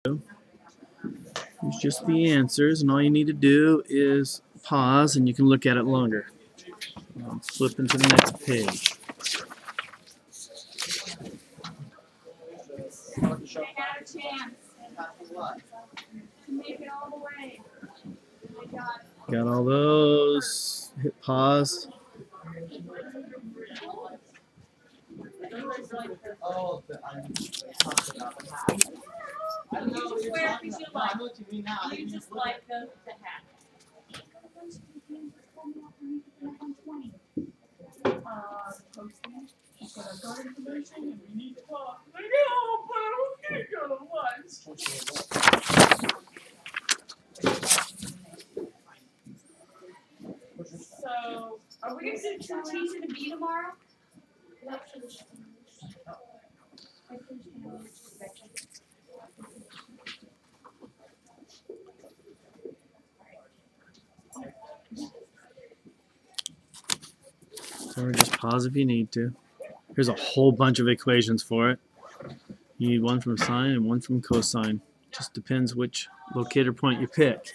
It's just the answers, and all you need to do is pause, and you can look at it longer. Flip into the next page. Got all those. Hit pause. You just like the hat. Posting. She's got a got information and we need to talk. I know, but I can't go to lunch. So, are we going to do T's and a B tomorrow? Or just pause if you need to. Here's a whole bunch of equations for it. You need one from sine and one from cosine. Just depends which locator point you pick.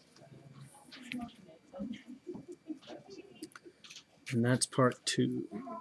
And that's part 2.